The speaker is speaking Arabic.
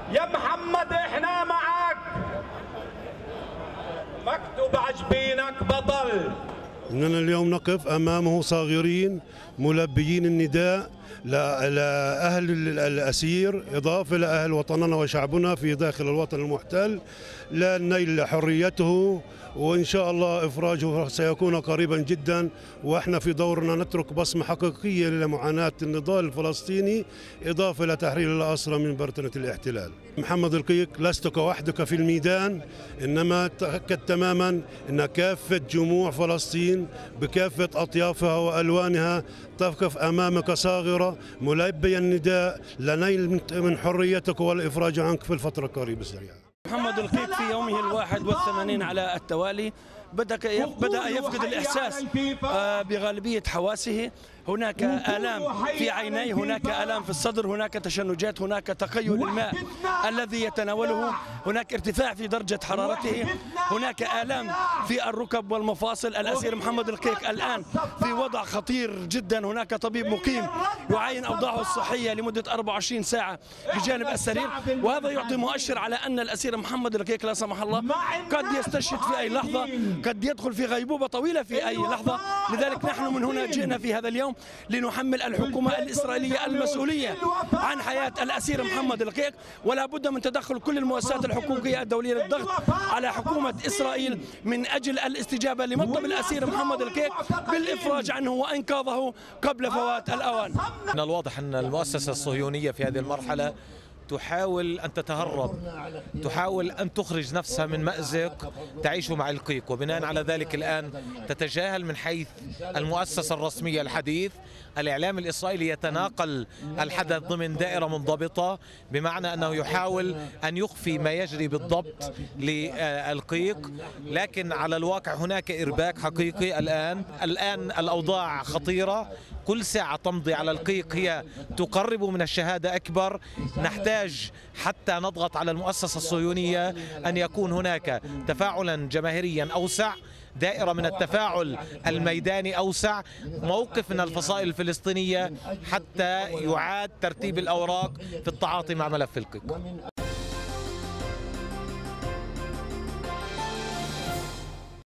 يا محمد احنا معك، مكتوب عجبينك بطل. إننا اليوم نقف أمامه صاغرين ملبيين النداء لأهل الأسير، إضافة لأهل وطننا وشعبنا في داخل الوطن المحتل، لنيل حريته، وإن شاء الله إفراجه سيكون قريبا جدا. وإحنا في دورنا نترك بصمة حقيقية لمعاناة النضال الفلسطيني، إضافة لتحرير الأسرى من برتنة الاحتلال. محمد القيق، لست كوحدك في الميدان، إنما تأكد تماما أن كافة جموع فلسطين بكافة أطيافها وألوانها تقف أمامك صاغرة ملبية النداء لنيل من حريتك والإفراج عنك في الفترة القريبة السريعة. محمد القيق في يومه 81 على التوالي بدأ يفقد الإحساس بغالبية حواسه. هناك آلام في عينيه، هناك آلام في الصدر، هناك تشنجات، هناك تقيؤ الماء الذي يتناوله، هناك ارتفاع في درجة حرارته، هناك آلام في الركب والمفاصل. الأسير محمد القيق الآن في وضع خطير جدا. هناك طبيب مقيم يعاين أوضاعه الصحية لمدة 24 ساعة بجانب السرير، وهذا يعطي مؤشر على أن الأسير محمد القيق لا سمح الله قد يستشهد في أي لحظة، قد يدخل في غيبوبة طويلة في أي لحظة. لذلك نحن من هنا جئنا في هذا اليوم لنحمل الحكومة الإسرائيلية المسؤولية عن حياة الأسير محمد القيق، ولا بد من تدخل كل المؤسسات الحقوقية الدولية للضغط على حكومة إسرائيل من أجل الاستجابة لمطلب الأسير محمد القيق بالإفراج عنه وإنقاذه قبل فوات الأوان. من الواضح أن المؤسسة الصهيونية في هذه المرحلة تحاول أن تتهرب، تحاول أن تخرج نفسها من مأزق تعيش مع القيق، وبناء على ذلك الآن تتجاهل من حيث المؤسسة الرسمية الحديث. الإعلام الإسرائيلي يتناقل الحدث ضمن دائرة منضبطة، بمعنى أنه يحاول أن يخفي ما يجري بالضبط للقيق، لكن على الواقع هناك إرباك حقيقي. الآن الأوضاع خطيرة، كل ساعة تمضي على القيق هي تقرب من الشهادة أكبر. نحتاج حتى نضغط على المؤسسة الصهيونية أن يكون هناك تفاعلا جماهيريا أوسع، دائرة من التفاعل الميداني أوسع، موقف من الفصائل الفلسطينية حتى يعاد ترتيب الأوراق في التعاطي مع ملف القيق.